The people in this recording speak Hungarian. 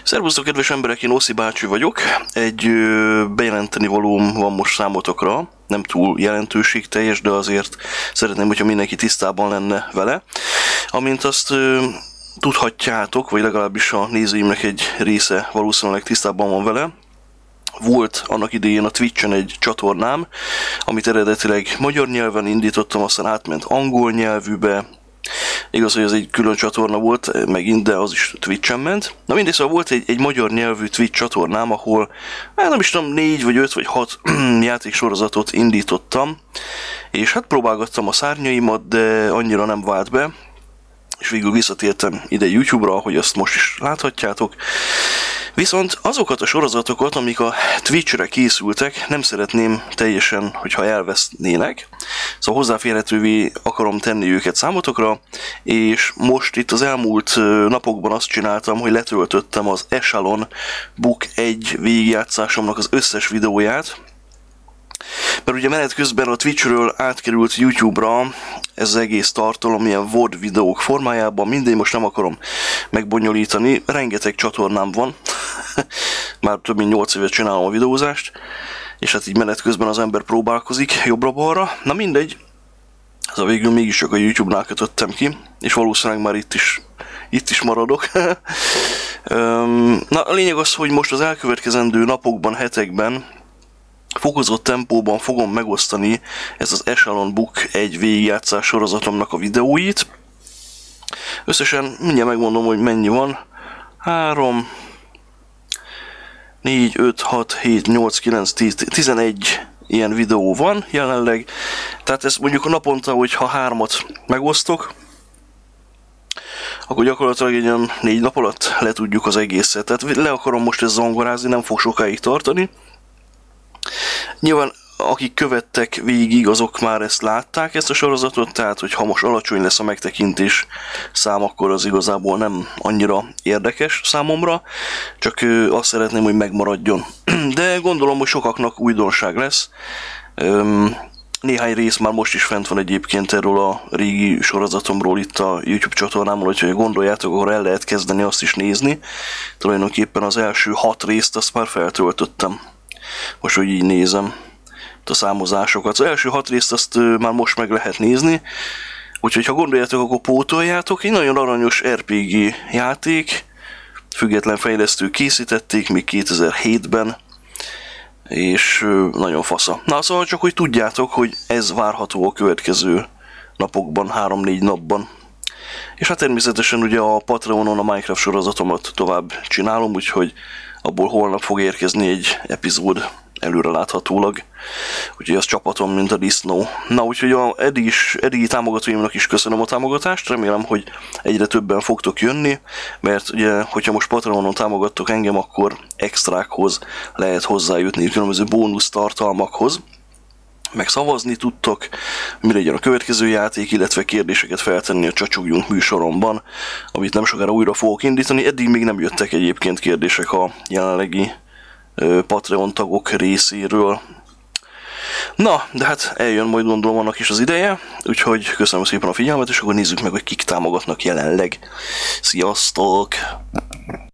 Szervusztok, kedves emberek, én Oszi bácsi vagyok. Egy bejelenteni valóm van most számotokra, nem túl jelentőségteljes, de azért szeretném, hogyha mindenki tisztában lenne vele. Amint azt tudhatjátok, vagy legalábbis a nézőimnek egy része valószínűleg tisztában van vele, volt annak idején a Twitch-en egy csatornám, amit eredetileg magyar nyelven indítottam, aztán átment angol nyelvűbe. Igaz, hogy ez egy külön csatorna volt megint, de az is Twitch-en ment. Na mindegy, szóval volt egy magyar nyelvű Twitch csatornám, ahol nem is tudom, 4 vagy 5 vagy 6 játéksorozatot indítottam, és hát próbálgattam a szárnyaimat, de annyira nem vált be, és végül visszatértem ide YouTube-ra, ahogy azt most is láthatjátok. Viszont azokat a sorozatokat, amik a Twitch-re készültek, nem szeretném teljesen, hogyha elvesznének. Szóval hozzáférhetővé akarom tenni őket számotokra, és most itt az elmúlt napokban azt csináltam, hogy letöltöttem az Echelon Book 1 végigjátszásomnak az összes videóját. Mert ugye menet közben a Twitchről átkerült YouTube-ra ez az egész tartalom ilyen VOD videók formájában, mindegy, most nem akarom megbonyolítani, rengeteg csatornám van, már több mint 8 évet csinálom a videózást, és hát így menet közben az ember próbálkozik jobbra-balra, na mindegy, ez a végül mégiscsak a YouTube-nál kötöttem ki, és valószínűleg már itt is maradok. Na a lényeg az, hogy most az elkövetkezendő napokban, hetekben fokozott tempóban fogom megosztani ez az Echelon Book 1 végigjátszás sorozatomnak a videóit. Összesen mindjárt megmondom, hogy mennyi van. 3, 4, 5, 6, 7, 8, 9, 10, 11 ilyen videó van jelenleg. Tehát ez mondjuk naponta, hogyha 3-at megosztok, akkor gyakorlatilag egy olyan 4 nap alatt letudjuk az egészet. Tehát le akarom most ezt zongorázni, nem fog sokáig tartani. Nyilván akik követtek végig, azok már ezt látták, ezt a sorozatot, tehát hogyha most alacsony lesz a megtekintés szám, akkor az igazából nem annyira érdekes számomra, csak azt szeretném, hogy megmaradjon. De gondolom, hogy sokaknak újdonság lesz. Néhány rész már most is fent van egyébként erről a régi sorozatomról itt a YouTube csatornámon, hogyha gondoljátok, akkor el lehet kezdeni azt is nézni. Tulajdonképpen az első 6 részt azt már feltöltöttem. Most, hogy így nézem a számozásokat. Az első 6 részt azt már most meg lehet nézni, úgyhogy ha gondoljátok, akkor pótoljátok. Egy nagyon aranyos RPG játék, független fejlesztők készítették még 2007-ben, és nagyon fasza. Na szóval csak, hogy tudjátok, hogy ez várható a következő napokban, 3-4 napban. És hát természetesen ugye a Patreonon a Minecraft sorozatomat tovább csinálom, úgyhogy abból holnap fog érkezni egy epizód előre láthatólag. Úgyhogy az csapatom, mint a disznó. Na, úgyhogy a eddigi támogatóimnak is köszönöm a támogatást, remélem, hogy egyre többen fogtok jönni, mert ugye, hogyha most Patreonon támogattok engem, akkor extrákhoz lehet hozzájutni, különböző bónusz tartalmakhoz, meg szavazni tudtok, mi legyen a következő játék, illetve kérdéseket feltenni a Csacsogjunk műsoromban, amit nem sokára újra fogok indítani. Eddig még nem jöttek egyébként kérdések a jelenlegi Patreon tagok részéről. Na, de hát eljön majd gondolom annak is az ideje, úgyhogy köszönöm szépen a figyelmet, és akkor nézzük meg, hogy kik támogatnak jelenleg. Sziasztok!